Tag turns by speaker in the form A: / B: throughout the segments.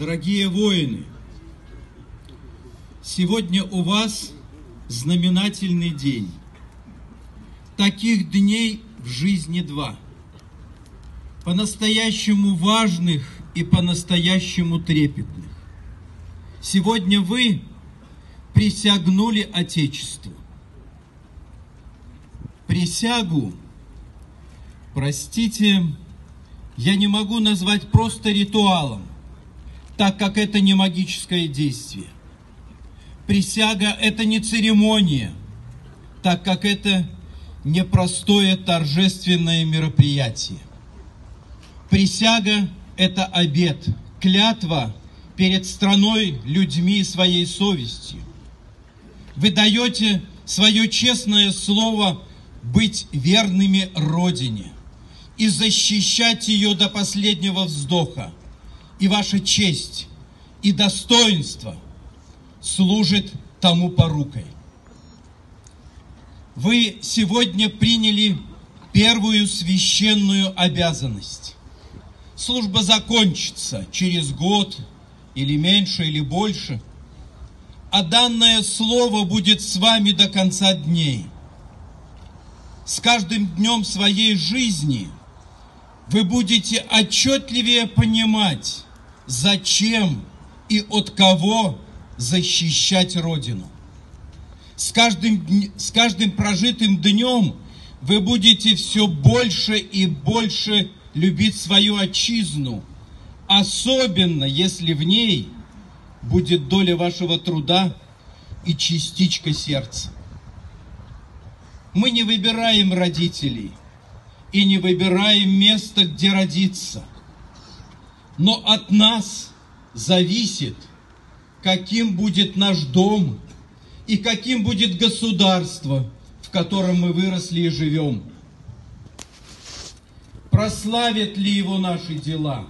A: Дорогие воины, сегодня у вас знаменательный день. Таких дней в жизни два. По-настоящему важных и по-настоящему трепетных. Сегодня вы присягнули Отечеству. Присягу, простите, я не могу назвать просто ритуалом, так как это не магическое действие. Присяга – это не церемония, так как это непростое торжественное мероприятие. Присяга – это обет, клятва перед страной, людьми и своей совестью. Вы даете свое честное слово быть верными Родине и защищать ее до последнего вздоха. И ваша честь и достоинство служит тому порукой. Вы сегодня приняли первую священную обязанность. Служба закончится через год, или меньше, или больше, а данное слово будет с вами до конца дней. С каждым днем своей жизни вы будете отчетливее понимать, зачем и от кого защищать Родину. С каждым прожитым днем вы будете все больше и больше любить свою отчизну, особенно если в ней будет доля вашего труда и частичка сердца. Мы не выбираем родителей и не выбираем место, где родиться. Но от нас зависит, каким будет наш дом и каким будет государство, в котором мы выросли и живем. Прославят ли его наши дела?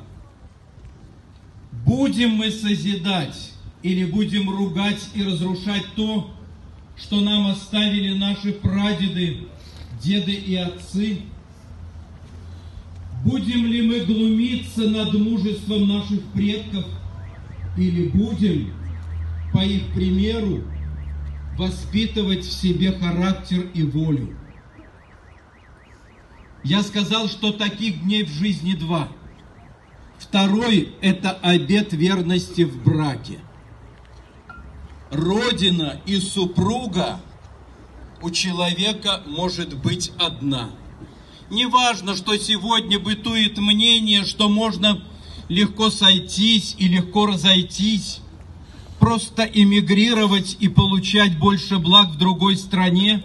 A: Будем мы созидать или будем ругать и разрушать то, что нам оставили наши прадеды, деды и отцы? Будем ли мы глумиться над мужеством наших предков или будем, по их примеру, воспитывать в себе характер и волю? Я сказал, что таких дней в жизни два. Второй – это обет верности в браке. Родина и супруга у человека может быть одна. Не важно, что сегодня бытует мнение, что можно легко сойтись и легко разойтись, просто эмигрировать и получать больше благ в другой стране.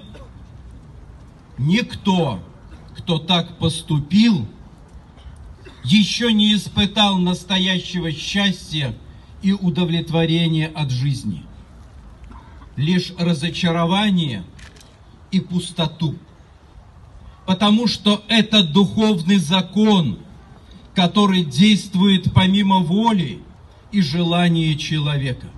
A: Никто, кто так поступил, еще не испытал настоящего счастья и удовлетворения от жизни. Лишь разочарование и пустоту. Потому что это духовный закон, который действует помимо воли и желания человека.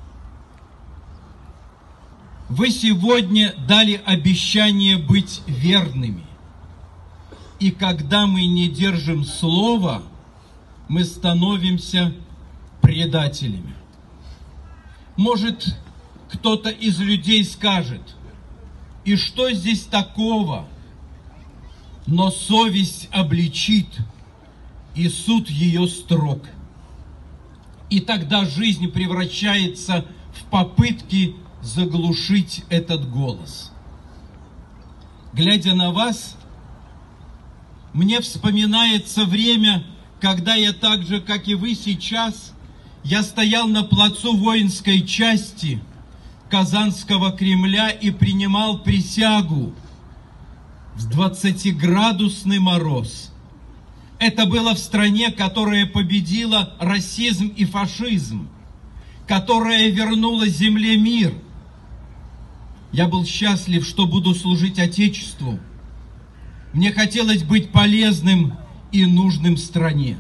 A: Вы сегодня дали обещание быть верными. И когда мы не держим слова, мы становимся предателями. Может, кто-то из людей скажет: и что здесь такого? Но совесть обличит, и суд ее строг. И тогда жизнь превращается в попытки заглушить этот голос. Глядя на вас, мне вспоминается время, когда я так же, как и вы сейчас, я стоял на плацу воинской части Казанского Кремля и принимал присягу в 20-градусный мороз. Это было в стране, которая победила расизм и фашизм, которая вернула земле мир. Я был счастлив, что буду служить Отечеству. Мне хотелось быть полезным и нужным стране.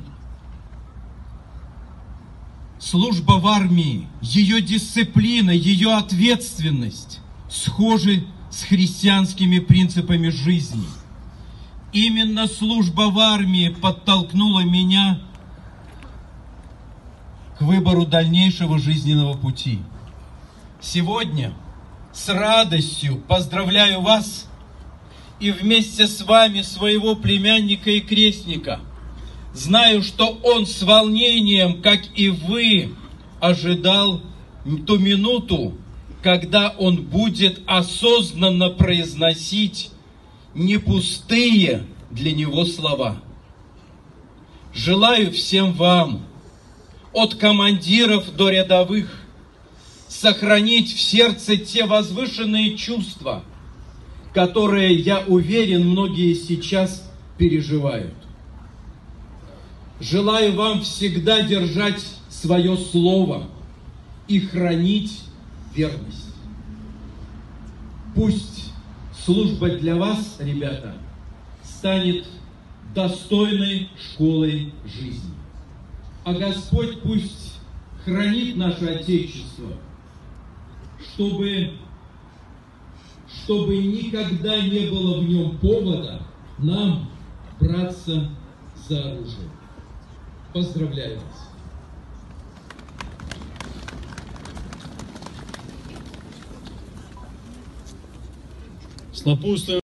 A: Служба в армии, ее дисциплина, ее ответственность схожи с христианскими принципами жизни. Именно служба в армии подтолкнула меня к выбору дальнейшего жизненного пути. Сегодня с радостью поздравляю вас и вместе с вами своего племянника и крестника. Знаю, что он с волнением, как и вы, ожидал ту минуту, когда он будет осознанно произносить не пустые для него слова. Желаю всем вам, от командиров до рядовых, сохранить в сердце те возвышенные чувства, которые, я уверен, многие сейчас переживают. Желаю вам всегда держать свое слово и хранить верность. Пусть служба для вас, ребята, станет достойной школой жизни. А Господь пусть хранит наше Отечество, чтобы никогда не было в нем повода нам браться за оружие. Поздравляю вас.
B: С напутствием